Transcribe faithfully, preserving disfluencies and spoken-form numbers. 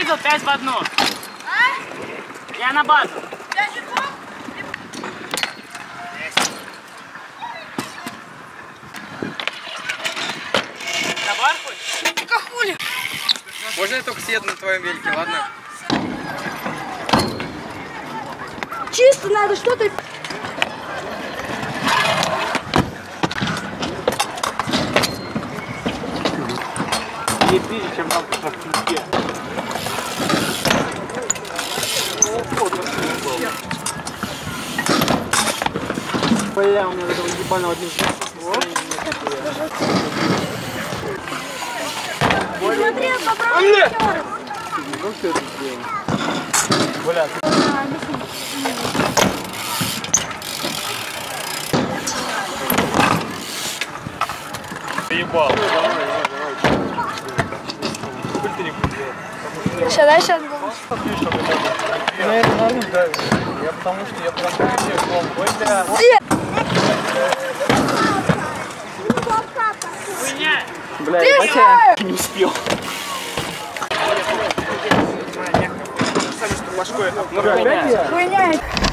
видел пять в одну. Я на базу. На бар хоть? Кахули. Можно я только съеду на твоем велике, ладно? Чисто надо что-то. Не ближе, чем там в шахте. Бля, у меня этого ебаного дня. Смотри, попробуй. Как ты это сделал? Бля, ты... Ебал. Сейчас, сейчас. Я это нормально, да. Я потому что я прям полетел к вам. Бля. Хуйня. Бля, я не успел. Сами что башкой. Хуйня.